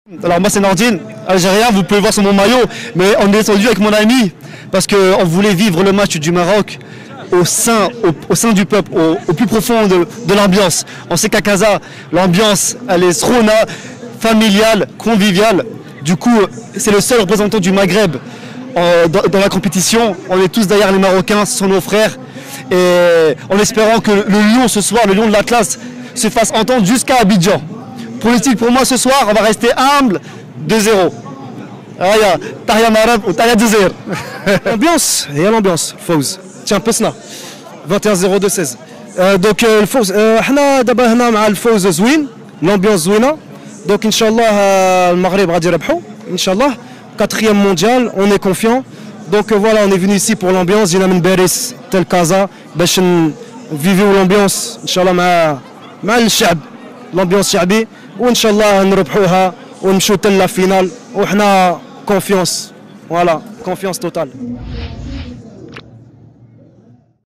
Alors moi c'est Nordine, algérien, vous pouvez voir sur mon maillot, mais on est descendu avec mon ami parce qu'on voulait vivre le match du Maroc au sein du peuple, au plus profond de l'ambiance. On sait qu'à Casa, l'ambiance elle est srona, familiale, conviviale. Du coup, c'est le seul représentant du Maghreb dans la compétition. On est tous derrière les Marocains, ce sont nos frères. Et en espérant que le lion ce soir, le lion de l'Atlas, se fasse entendre jusqu'à Abidjan. Politique pour moi ce soir, on va rester humble, 2-0. Tahia Marab ou Tahia 2-0. L'ambiance, il y a l'ambiance, Fawz. Tiens, Pesna, 21-0-2-16. Donc, الفوز احنا دابا هنا مع الفوز زوين، l'ambiance زوينة. Donc, Inch'Allah, المغرب غادي يربحوا. Inch'Allah, 4e mondial, on est confiant. Donc, voilà, on est venu ici pour l'ambiance. جينا من باريس tel Casa باش نفيفيو l'ambiance Inch'Allah مع الشعب. L'ambiance شعبي وإن شاء الله نربحوها ونمشوا حتى لا فينال وحنا confiance. Voilà, confiance totale.